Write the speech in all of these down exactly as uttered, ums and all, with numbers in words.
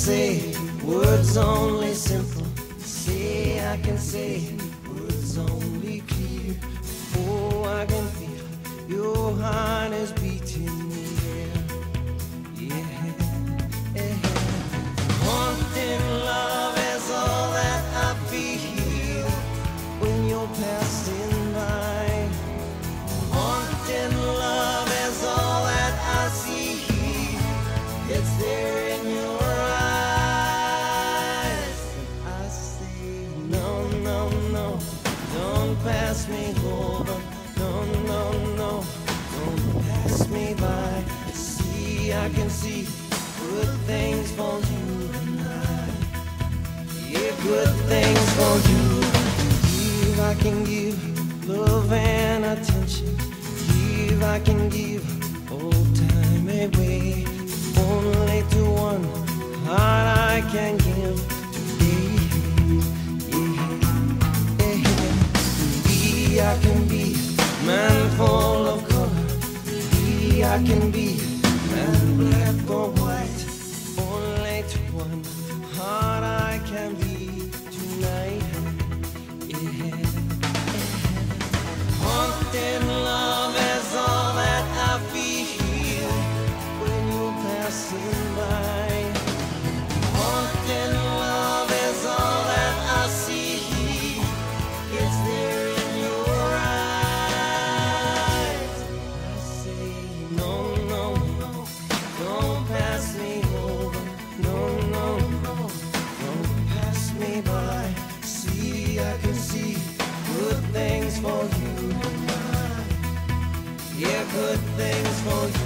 say words only simple. Say I can say words only clear. Oh, I can feel your heart is beating me here. Yeah, yeah. Haunting love is all that I feel when you're passing by. Haunting love is all that I see. It's there in your eyes. I say no, no, no, don't pass me over. No, no, no, don't pass me by. See, I can see good things for you and I. Yeah, good things for you. Give, I can give love and attention. Give, I can give old time away. Only to one heart I can give today. Yeah, yeah. Be, I can be man full of color. Be, I can be man black or white. Only to one heart I can be tonight. Yeah, yeah. Haunting love is all that I feel when you're passing by. Haunting love is all that I see. It's there in your eyes. I say no, no, no, don't pass me over. No, no, no, don't pass me by. See, I can see good things for you and I. Yeah, good things for you.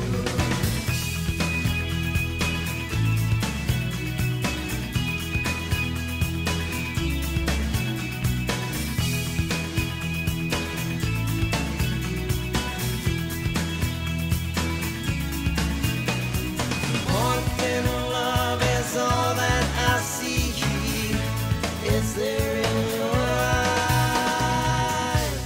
Haunting love is all that I see. It's there in your eyes.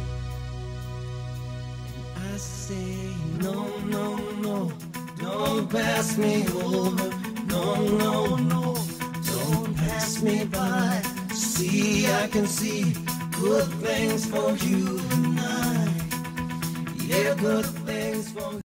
I say no, no, no, don't pass me over. No, no, no, don't pass me by. See, I can see good things for you and I. Yeah, good things for you.